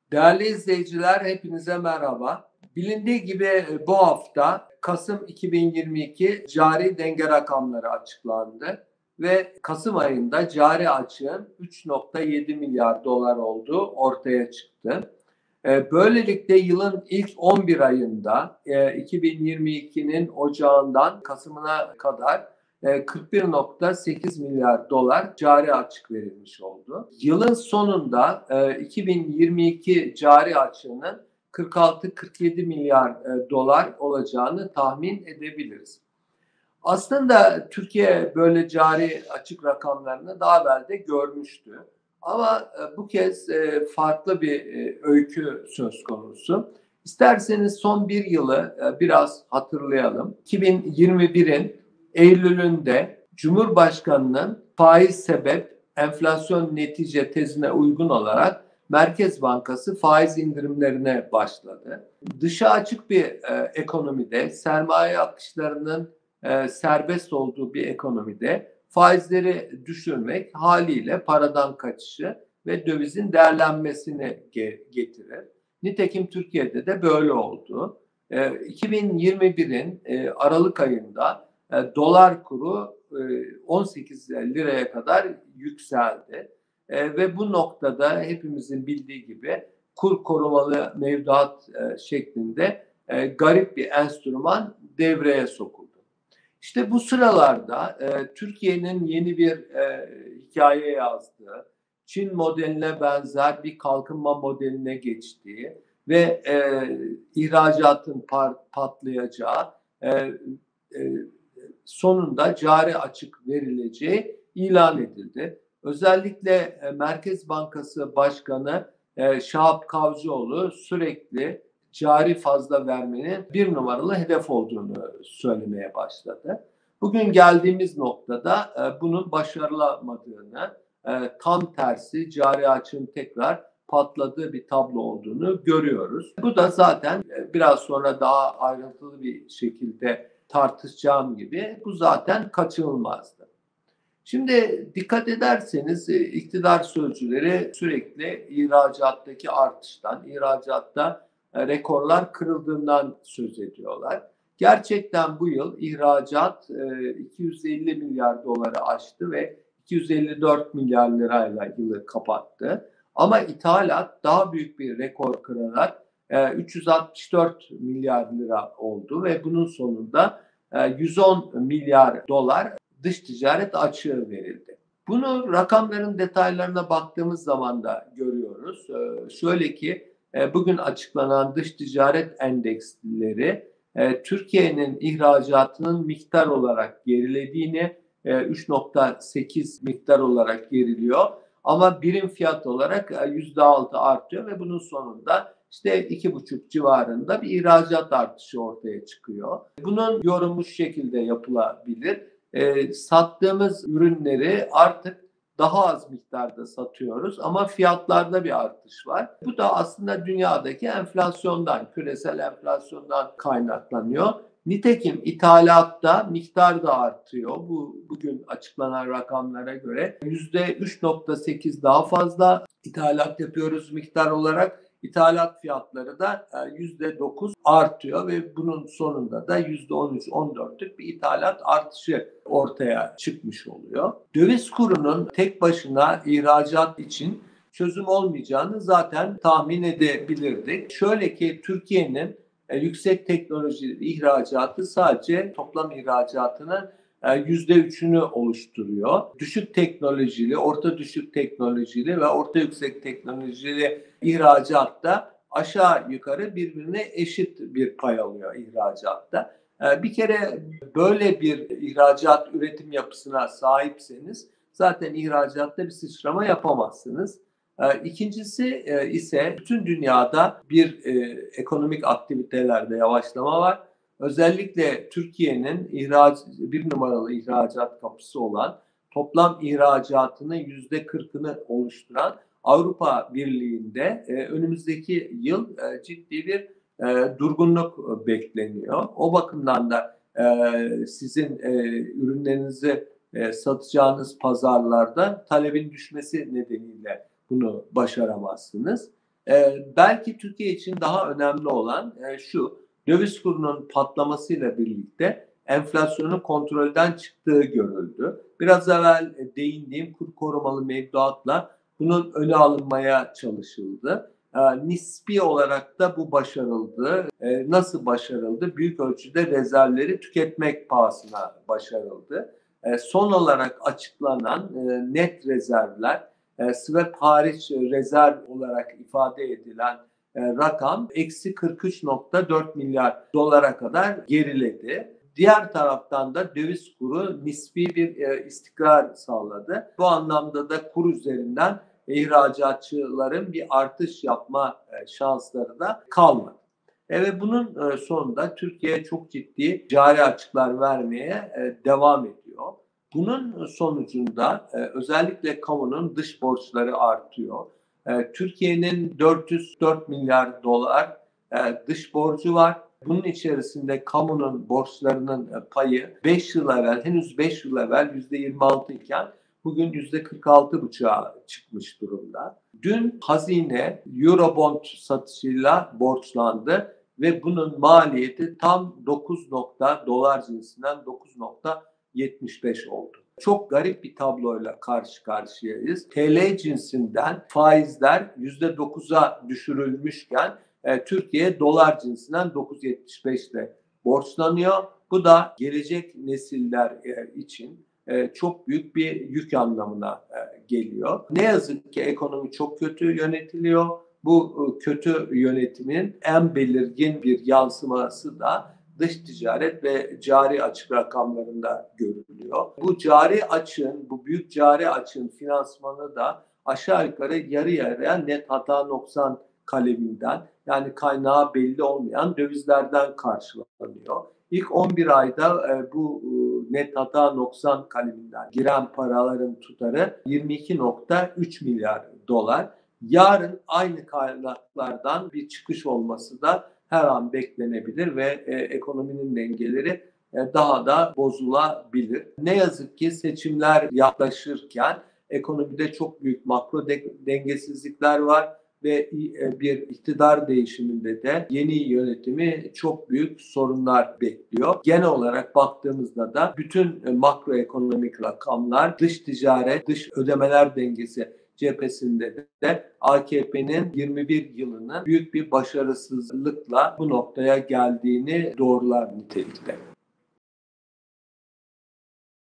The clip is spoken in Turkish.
Değerli izleyiciler, hepinize merhaba. Bilindiği gibi bu hafta Kasım 2022 cari denge rakamları açıklandı ve Kasım ayında cari açığın 3,7 milyar dolar olduğu ortaya çıktı. Böylelikle yılın ilk 11 ayında 2022'nin ocağından Kasım'ına kadar 41,8 milyar dolar cari açık verilmiş oldu. Yılın sonunda 2022 cari açığının 46-47 milyar dolar olacağını tahmin edebiliriz. Aslında Türkiye böyle cari açık rakamlarını daha evvel de görmüştü. Ama bu kez farklı bir öykü söz konusu. İsterseniz son bir yılı biraz hatırlayalım. 2021'in Eylül'ünde Cumhurbaşkanı'nın faiz sebep enflasyon netice tezine uygun olarak Merkez Bankası faiz indirimlerine başladı. Dışa açık bir ekonomide sermaye akışlarının serbest olduğu bir ekonomide faizleri düşürmek haliyle paradan kaçışı ve dövizin değerlenmesini getirir. Nitekim Türkiye'de de böyle oldu. 2021'in Aralık ayında dolar kuru 18 liraya kadar yükseldi. Ve bu noktada hepimizin bildiği gibi kur korumalı mevduat şeklinde garip bir enstrüman devreye sokuldu. İşte bu sıralarda Türkiye'nin yeni bir hikaye yazdığı, Çin modeline benzer bir kalkınma modeline geçtiği ve ihracatın patlayacağı, e, sonunda cari açık verileceği ilan edildi. Özellikle Merkez Bankası Başkanı Şahap Kavcıoğlu sürekli cari fazla vermenin bir numaralı hedef olduğunu söylemeye başladı. Bugün geldiğimiz noktada bunun başarılamadığını, tam tersi cari açığın tekrar patladığı bir tablo olduğunu görüyoruz. Bu da zaten biraz sonra daha ayrıntılı bir şekilde tartışacağım gibi bu zaten kaçınılmazdı. Şimdi dikkat ederseniz iktidar sözcüleri sürekli ihracattaki artıştan, ihracatta rekorlar kırıldığından söz ediyorlar. Gerçekten bu yıl ihracat 250 milyar doları aştı ve 254 milyar lirayla yılı kapattı. Ama ithalat daha büyük bir rekor kırarak 364 milyar lira oldu ve bunun sonunda 110 milyar dolar dış ticaret açığı verildi. Bunu rakamların detaylarına baktığımız zaman da görüyoruz. Şöyle ki bugün açıklanan dış ticaret endeksleri Türkiye'nin ihracatının miktar olarak gerilediğini, 3,8 miktar olarak geriliyor. Ama birim fiyat olarak %6 artıyor ve bunun sonunda işte 2,5 civarında bir ihracat artışı ortaya çıkıyor. Bunun yorumu şu şekilde yapılabilir. Sattığımız ürünleri artık daha az miktarda satıyoruz ama fiyatlarda bir artış var. Bu da aslında dünyadaki enflasyondan, küresel enflasyondan kaynaklanıyor. Nitekim ithalatta miktar da artıyor. Bugün açıklanan rakamlara göre %3,8 daha fazla ithalat yapıyoruz miktar olarak. İthalat fiyatları da %9 artıyor ve bunun sonunda da %13-14'lük bir ithalat artışı ortaya çıkmış oluyor. Döviz kurunun tek başına ihracat için çözüm olmayacağını zaten tahmin edebilirdik. Şöyle ki Türkiye'nin yüksek teknoloji ihracatı sadece toplam ihracatının %3'ünü oluşturuyor. Düşük teknolojili, orta düşük teknolojili ve orta yüksek teknolojili ihracatta aşağı yukarı birbirine eşit bir pay alıyor ihracatta. Bir kere böyle bir ihracat üretim yapısına sahipseniz zaten ihracatta bir sıçrama yapamazsınız. İkincisi ise bütün dünyada bir ekonomik aktivitelerde yavaşlama var. Özellikle Türkiye'nin bir numaralı ihracat kapısı olan toplam ihracatının %40'ını oluşturan Avrupa Birliği'nde önümüzdeki yıl ciddi bir durgunluk bekleniyor. O bakımdan da sizin ürünlerinizi satacağınız pazarlarda talebin düşmesi nedeniyle bunu başaramazsınız. Belki Türkiye için daha önemli olan şu, döviz kurunun patlamasıyla birlikte enflasyonun kontrolden çıktığı görüldü. Biraz evvel değindiğim kur korumalı mevduatla bunun önü alınmaya çalışıldı. Nispi olarak da bu başarıldı. Nasıl başarıldı? Büyük ölçüde rezervleri tüketmek pahasına başarıldı. Son olarak açıklanan net rezervler, swap hariç rezerv olarak ifade edilen rakam eksi 43,4 milyar dolara kadar geriledi. Diğer taraftan da döviz kuru nispi bir istikrar sağladı. Bu anlamda da kur üzerinden ihracatçıların bir artış yapma şansları da kalmadı. Ve bunun sonunda Türkiye çok ciddi cari açıklar vermeye devam ediyor. Bunun sonucunda özellikle kamunun dış borçları artıyor. Türkiye'nin 404 milyar dolar dış borcu var. Bunun içerisinde kamunun borçlarının payı 5 yıl evvel, henüz 5 yıl evvel %26 iken bugün %46,5'a çıkmış durumda. Dün hazine Eurobond satışıyla borçlandı ve bunun maliyeti tam dolar cinsinden 9,75 oldu. Çok garip bir tabloyla karşı karşıyayız. TL cinsinden faizler %9'a düşürülmüşken Türkiye dolar cinsinden 9,75 ile borçlanıyor. Bu da gelecek nesiller için çok büyük bir yük anlamına geliyor. Ne yazık ki ekonomi çok kötü yönetiliyor. Bu kötü yönetimin en belirgin bir yansıması da dış ticaret ve cari açık rakamlarında görülüyor. Bu büyük cari açığın finansmanı da aşağı yukarı yarı yarıya net hata noksan kaleminden, yani kaynağı belli olmayan dövizlerden karşılanıyor. İlk 11 ayda bu net hata noksan kaleminden giren paraların tutarı 22,3 milyar dolar. Yarın aynı kaynaklardan bir çıkış olması da her an beklenebilir ve ekonominin dengeleri daha da bozulabilir. Ne yazık ki seçimler yaklaşırken ekonomide çok büyük makro dengesizlikler var ve bir iktidar değişiminde de yeni yönetimi çok büyük sorunlar bekliyor. Genel olarak baktığımızda da bütün makroekonomik rakamlar, dış ticaret, dış ödemeler dengesi cephesinde de AKP'nin 21 yılının büyük bir başarısızlıkla bu noktaya geldiğini doğrular nitelikte.